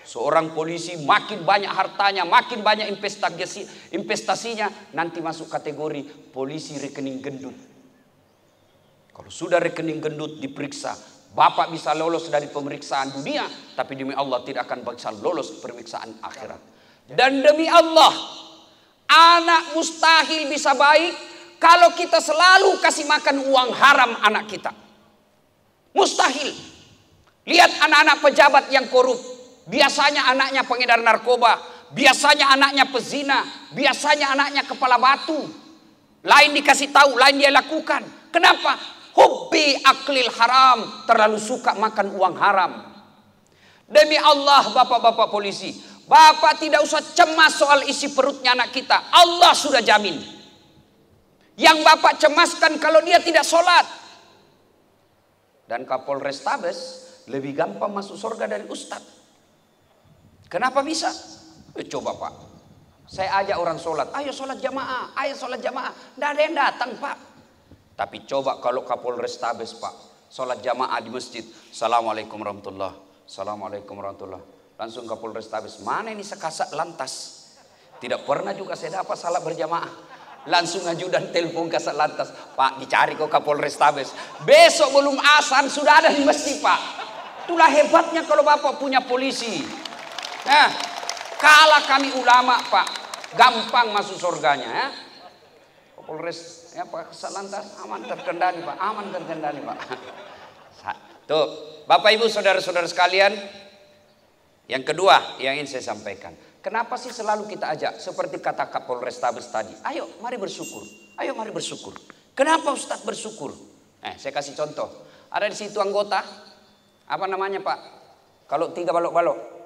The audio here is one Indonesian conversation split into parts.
Seorang polisi makin banyak hartanya, makin banyak investasinya, nanti masuk kategori polisi rekening gendut. Kalau sudah rekening gendut diperiksa, bapak bisa lolos dari pemeriksaan dunia, tapi demi Allah tidak akan bisa lolos pemeriksaan akhirat. Dan demi Allah, anak mustahil bisa baik kalau kita selalu kasih makan uang haram anak kita. Mustahil. Lihat anak-anak pejabat yang korup. Biasanya anaknya pengedar narkoba, biasanya anaknya pezina, biasanya anaknya kepala batu. Lain dikasih tahu, lain dia lakukan. Kenapa? Hubbi aklil haram, terlalu suka makan uang haram. Demi Allah bapak-bapak polisi, bapak tidak usah cemas soal isi perutnya anak kita. Allah sudah jamin. Yang bapak cemaskan kalau dia tidak sholat. Dan Kapolres Tabes lebih gampang masuk surga dari ustadz. Kenapa bisa? Coba pak, saya ajak orang sholat, ayo sholat jamaah, ayo sholat jamaah. Tidak ada yang datang pak. Tapi coba kalau Kapolres Tabes pak, sholat jamaah di masjid, Assalamualaikum warahmatullah, Assalamualaikum warahmatullah. Langsung Kapolres Tabes, mana ini sekasat lantas? Tidak pernah juga saya dapat salat berjamaah. Langsung ajudan telepon kasat lantas, pak dicari kok Kapolres Tabes. Besok belum azan sudah ada di masjid pak. Itulah hebatnya kalau bapak punya polisi. Nah, kalah kami ulama pak, gampang masuk surganya ya. Kapolres ya pak kasat lantas aman terkendali pak, aman terkendali pak. Tuh, bapak ibu saudara-saudara sekalian, yang kedua yang ingin saya sampaikan, kenapa sih selalu kita ajak seperti kata Kapolres Tabes tadi, ayo mari bersyukur, ayo mari bersyukur. Kenapa Ustadz bersyukur? Saya kasih contoh, ada di situ anggota, apa namanya pak? Kalau 3 balok-balok.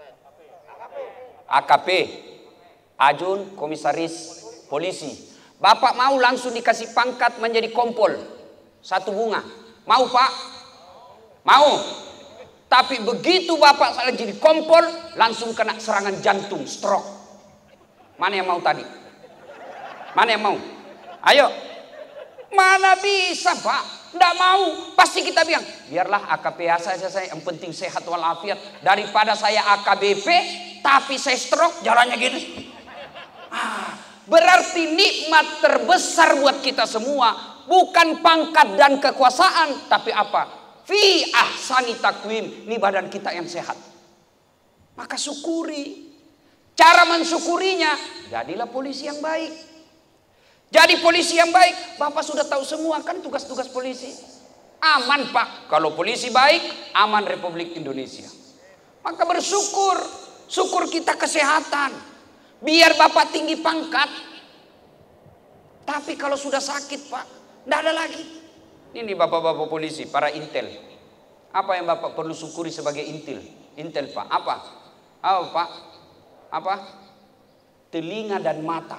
AKP, Ajun Komisaris Polisi. Bapak mau langsung dikasih pangkat menjadi kompol, 1 bunga. Mau pak? Mau. Tapi begitu bapak salah jadi kompol, langsung kena serangan jantung, stroke. Mana yang mau tadi? Mana yang mau? Ayo. Mana bisa pak? Tidak mau. Pasti kita bilang, biarlah AKP saja saya, yang penting sehat walafiat. Daripada saya AKBP, tapi saya stroke, jalannya gini. Berarti nikmat terbesar buat kita semua bukan pangkat dan kekuasaan, tapi apa? Fi ahsani takwim, ini badan kita yang sehat. Maka syukuri. Cara mensyukurinya, jadilah polisi yang baik. Jadi polisi yang baik, bapak sudah tahu semua kan tugas-tugas polisi. Aman pak, kalau polisi baik, aman Republik Indonesia. Maka bersyukur. Syukur kita kesehatan. Biar bapak tinggi pangkat. Tapi kalau sudah sakit pak, tidak ada lagi. Ini bapak-bapak polisi, para intel. Apa yang bapak perlu syukuri sebagai intel? Intel pak, apa? Apa pak? Apa? Telinga dan mata.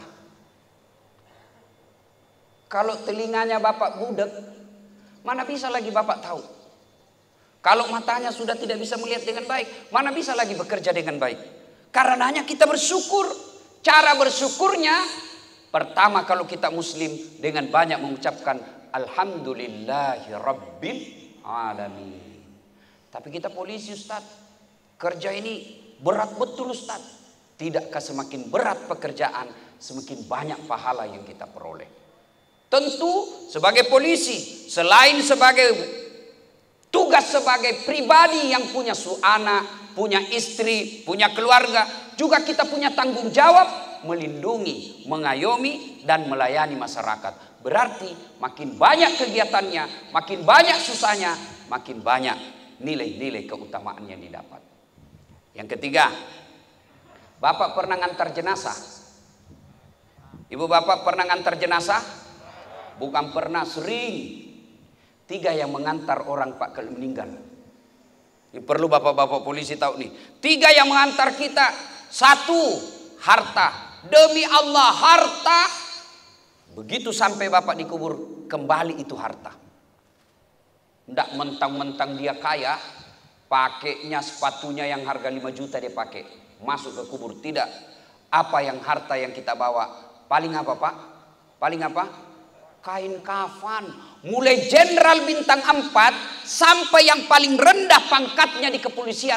Kalau telinganya bapak budek, mana bisa lagi bapak tahu? Kalau matanya sudah tidak bisa melihat dengan baik, mana bisa lagi bekerja dengan baik? Karenanya kita bersyukur. Cara bersyukurnya, pertama kalau kita muslim dengan banyak mengucapkan Alhamdulillahi Rabbil Alamin. Tapi kita polisi Ustaz, kerja ini berat betul Ustaz. Tidakkah semakin berat pekerjaan, semakin banyak pahala yang kita peroleh? Tentu sebagai polisi, selain sebagai tugas sebagai pribadi yang punya anak, punya istri, punya keluarga, juga kita punya tanggung jawab melindungi, mengayomi, dan melayani masyarakat. Berarti makin banyak kegiatannya, makin banyak susahnya, makin banyak nilai-nilai keutamaan yang didapat. Yang ketiga, bapak pernah ngantar jenazah? Ibu bapak pernah ngantar jenazah? Bukan pernah, sering. 3 yang mengantar orang pak kalau meninggal. Ini perlu bapak-bapak polisi tahu nih. 3 yang mengantar kita. 1, harta. Demi Allah harta. Begitu sampai bapak dikubur, kembali itu harta. Tidak mentang-mentang dia kaya, pakainya sepatunya yang harga 5 juta dia pakai, masuk ke kubur. Tidak. Apa yang harta yang kita bawa? Paling apa pak? Paling apa? Kain kafan. Mulai jenderal bintang 4 sampai yang paling rendah pangkatnya di kepolisian,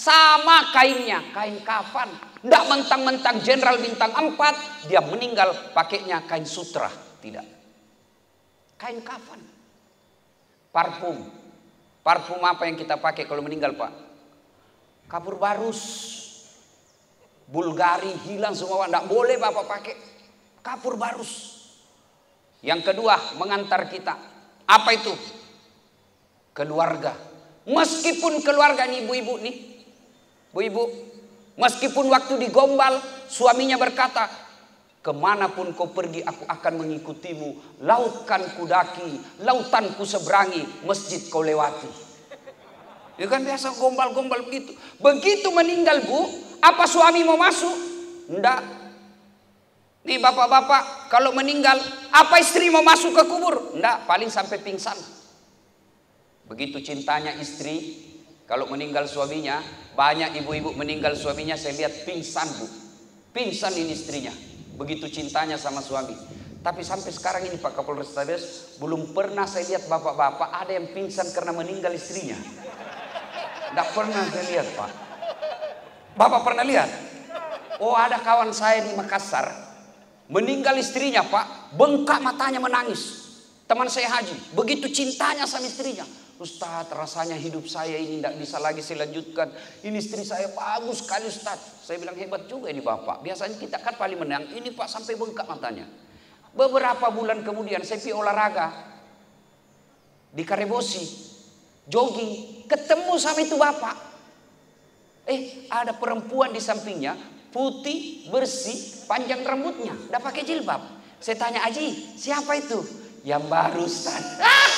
Sama kainnya, kain kafan. Tidak mentang-mentang jenderal bintang 4, dia meninggal pakainya kain sutra. Tidak. Kain kafan. Parfum. Parfum apa yang kita pakai kalau meninggal, Pak? Kapur barus. Bulgari hilang semua. Tidak boleh Bapak pakai kapur barus. Yang kedua, mengantar kita. Apa itu? Keluarga. Meskipun keluarga nih ibu-ibu nih. Bu-ibu, meskipun waktu digombal suaminya berkata, kemanapun kau pergi aku akan mengikutimu. Laut kan kudaki, lautan ku seberangi, masjid kau lewati. Ya kan biasa gombal-gombal begitu. Begitu meninggal Bu, apa suami mau masuk? Enggak. Nih bapak-bapak kalau meninggal, apa istri mau masuk ke kubur? Enggak, paling sampai pingsan. Begitu cintanya istri. Kalau meninggal suaminya, banyak ibu-ibu meninggal suaminya saya lihat pingsan Bu. Pingsan ini istrinya. Begitu cintanya sama suami. Tapi sampai sekarang ini Pak Kapolres Tabes, belum pernah saya lihat bapak-bapak ada yang pingsan karena meninggal istrinya. Tidak pernah saya lihat Pak. Bapak pernah lihat? Oh ada kawan saya di Makassar, meninggal istrinya Pak, bengkak matanya menangis. Teman saya haji, begitu cintanya sama istrinya. Ustaz, rasanya hidup saya ini tidak bisa lagi saya lanjutkan. Ini istri saya bagus sekali Ustaz. Saya bilang hebat juga ini Bapak. Biasanya kita kan paling menang. Ini Pak sampai bengkak matanya. Beberapa bulan kemudian saya pergi olahraga di Karebosi, jogging, ketemu sama itu Bapak. Ada perempuan di sampingnya, putih, bersih, panjang rambutnya, udah pakai jilbab. Saya tanya, Aji, siapa itu? Yang baru Ustaz.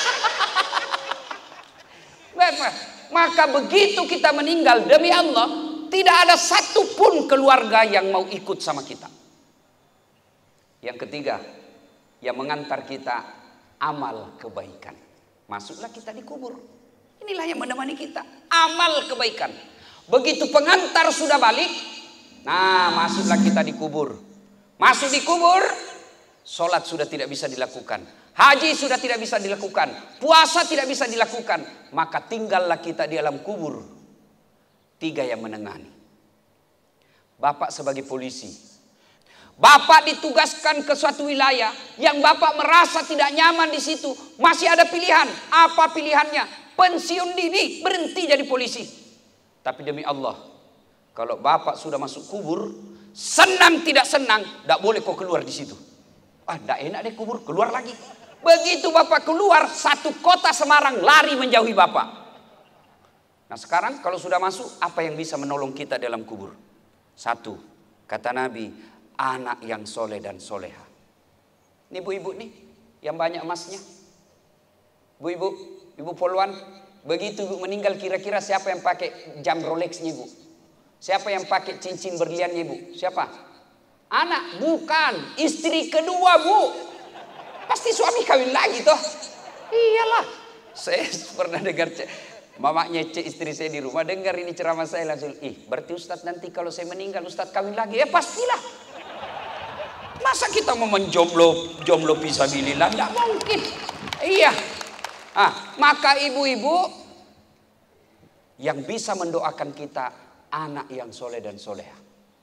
Maka begitu kita meninggal demi Allah, tidak ada satupun keluarga yang mau ikut sama kita. Yang ketiga, yang mengantar kita amal kebaikan. Masuklah kita di kubur. Inilah yang menemani kita, amal kebaikan. Begitu pengantar sudah balik, nah masuklah kita di kubur. Masuk di kubur, sholat sudah tidak bisa dilakukan. Haji sudah tidak bisa dilakukan. Puasa tidak bisa dilakukan. Maka tinggallah kita di alam kubur. 3 yang menengani. Bapak sebagai polisi. Bapak ditugaskan ke suatu wilayah yang Bapak merasa tidak nyaman di situ. Masih ada pilihan. Apa pilihannya? Pensiun dini, berhenti jadi polisi. Tapi demi Allah, kalau Bapak sudah masuk kubur, senang tidak senang, tidak boleh kau keluar di situ. Tidak enak deh kubur, keluar lagi. Begitu Bapak keluar, satu kota Semarang lari menjauhi Bapak. Nah sekarang kalau sudah masuk, apa yang bisa menolong kita dalam kubur? 1, kata Nabi, anak yang soleh dan soleha. Ini ibu-ibu nih, yang banyak emasnya. Bu-ibu, ibu Polwan, begitu ibu meninggal kira-kira siapa yang pakai jam Rolexnya ibu? Siapa yang pakai cincin berliannya ibu? Siapa? Anak, bukan. Istri kedua Bu. Pasti suami kawin lagi toh. Iyalah. Saya pernah dengar mamanya istri saya di rumah dengar ini ceramah saya langsung, berarti Ustadz nanti kalau saya meninggal Ustadz kawin lagi. Ya pastilah. Masa kita mau menjomblo fisabilillah? Tidak mungkin. Iya. Maka ibu-ibu yang bisa mendoakan kita anak yang soleh dan soleha.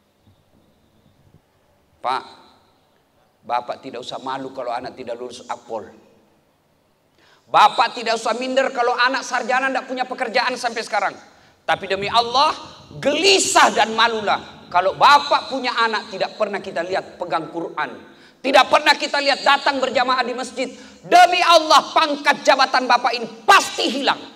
Pak, Bapak tidak usah malu kalau anak tidak lulus akpol. Bapak tidak usah minder kalau anak sarjana tidak punya pekerjaan sampai sekarang. Tapi demi Allah, gelisah dan malulah kalau Bapak punya anak tidak pernah kita lihat pegang Quran. Tidak pernah kita lihat datang berjamaah di masjid. Demi Allah, pangkat jabatan Bapak ini pasti hilang.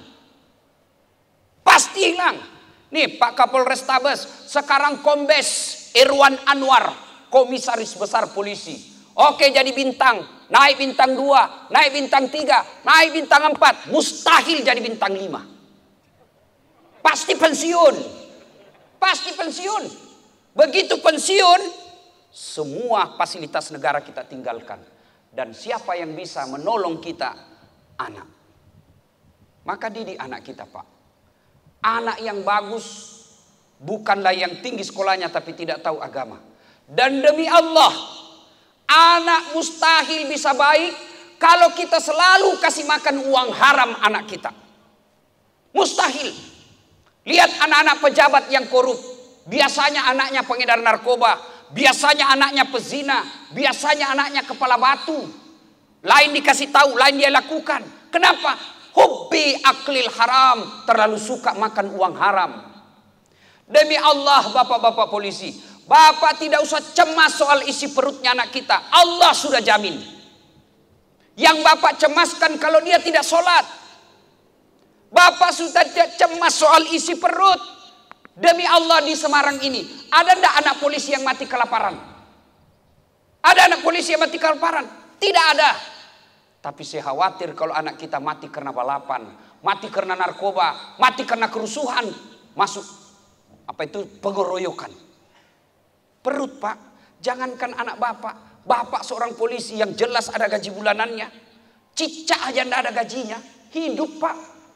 Pasti hilang. Nih Pak Kapolres Tabes, sekarang Kombes Irwan Anwar, Komisaris Besar Polisi. Oke jadi bintang, naik bintang 2, naik bintang 3, naik bintang 4. Mustahil jadi bintang 5. Pasti pensiun. Pasti pensiun. Begitu pensiun, semua fasilitas negara kita tinggalkan. Dan siapa yang bisa menolong kita? Anak. Maka didik anak kita Pak. Anak yang bagus, bukanlah yang tinggi sekolahnya tapi tidak tahu agama. Dan demi Allah, anak mustahil bisa baik kalau kita selalu kasih makan uang haram anak kita. Mustahil. Lihat anak-anak pejabat yang korup. Biasanya anaknya pengedar narkoba. Biasanya anaknya pezina. Biasanya anaknya kepala batu. Lain dikasih tahu, lain dia lakukan. Kenapa? Hubbi aklil haram. Terlalu suka makan uang haram. Demi Allah bapak-bapak polisi, bapak tidak usah cemas soal isi perutnya anak kita. Allah sudah jamin. Yang bapak cemaskan kalau dia tidak sholat. Bapak sudah tidak cemas soal isi perut. Demi Allah di Semarang ini, ada tidak anak polisi yang mati kelaparan? Ada anak polisi yang mati kelaparan? Tidak ada. Tapi saya khawatir kalau anak kita mati karena balapan, mati karena narkoba, mati karena kerusuhan, masuk pengeroyokan. Perut pak, jangankan anak bapak, bapak seorang polisi yang jelas ada gaji bulanannya, cicak aja tidak ada gajinya, hidup pak.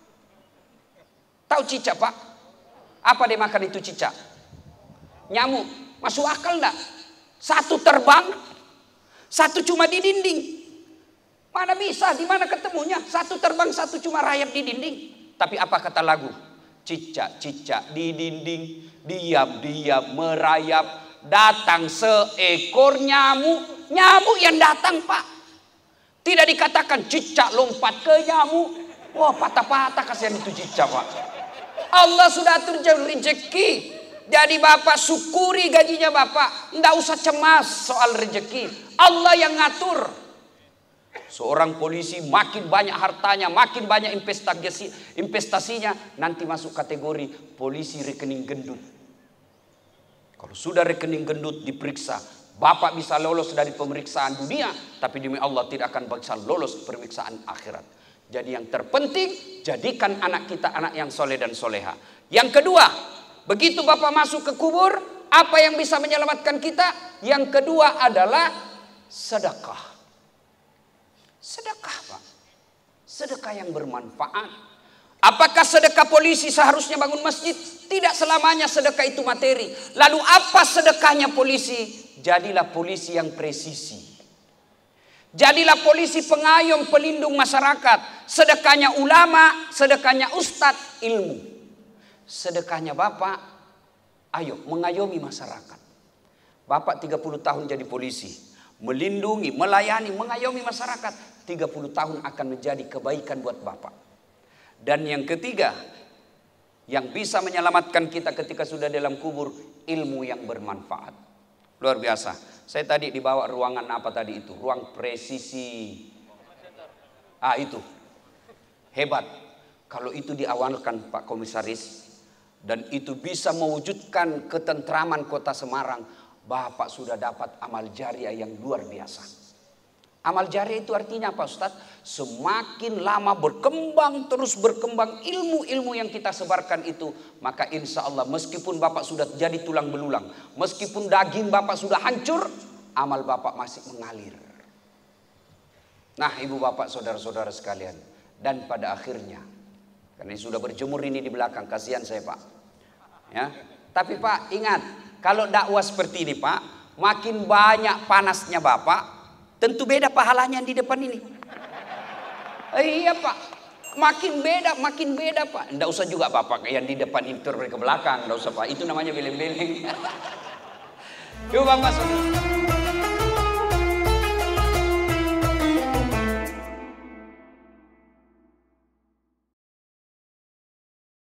Tahu cicak pak? Apa dia makan itu cicak? Nyamuk. Masuk akal enggak? Satu terbang, satu cuma di dinding. Mana bisa? Di mana ketemunya? Satu terbang, satu cuma rayap di dinding. Tapi apa kata lagu? Cicak-cicak di dinding, diam-diam merayap, datang seekor nyamuk. Nyamuk yang datang pak. Tidak dikatakan cicak lompat ke nyamuk. Wah patah-patah kasihan itu cicak pak. Allah sudah atur rezeki. Jadi bapak syukuri gajinya bapak. Tidak usah cemas soal rezeki. Allah yang ngatur. Seorang polisi makin banyak hartanya, makin banyak investasinya, nanti masuk kategori polisi rekening gendut. Kalau sudah rekening gendut diperiksa, bapak bisa lolos dari pemeriksaan dunia, tapi demi Allah tidak akan bisa lolos pemeriksaan akhirat. Jadi yang terpenting, jadikan anak kita anak yang soleh dan soleha. Yang kedua, begitu bapak masuk ke kubur, apa yang bisa menyelamatkan kita? Yang kedua adalah sedekah. Sedekah pak. Sedekah yang bermanfaat. Apakah sedekah polisi seharusnya bangun masjid? Tidak selamanya sedekah itu materi. Lalu apa sedekahnya polisi? Jadilah polisi yang presisi. Jadilah polisi pengayom pelindung masyarakat. Sedekahnya ulama, sedekahnya ustadz, ilmu. Sedekahnya bapak, ayo mengayomi masyarakat. Bapak 30 tahun jadi polisi, melindungi, melayani, mengayomi masyarakat. 30 tahun akan menjadi kebaikan buat bapak. Dan yang ketiga, yang bisa menyelamatkan kita ketika sudah dalam kubur, ilmu yang bermanfaat. Luar biasa. Saya tadi dibawa ruangan apa tadi itu? Ruang presisi. Itu. Hebat. Kalau itu diawalkan Pak Komisaris, dan itu bisa mewujudkan ketentraman kota Semarang, Bapak sudah dapat amal jariah yang luar biasa. Amal jariah itu artinya apa Ustaz? Semakin lama berkembang, terus berkembang ilmu-ilmu yang kita sebarkan itu, maka insya Allah meskipun Bapak sudah jadi tulang belulang, meskipun daging Bapak sudah hancur, amal Bapak masih mengalir. Nah ibu bapak saudara-saudara sekalian, dan pada akhirnya, karena sudah berjemur ini di belakang, kasihan saya pak. Ya, tapi pak ingat, kalau dakwah seperti ini pak, makin banyak panasnya bapak, tentu beda pahalanya di depan ini. Iya pak, makin beda pak. Nggak usah juga bapak yang di depan itu ke belakang, nggak usah pak. Itu namanya beleng-beleng. Yuk bapak saudara.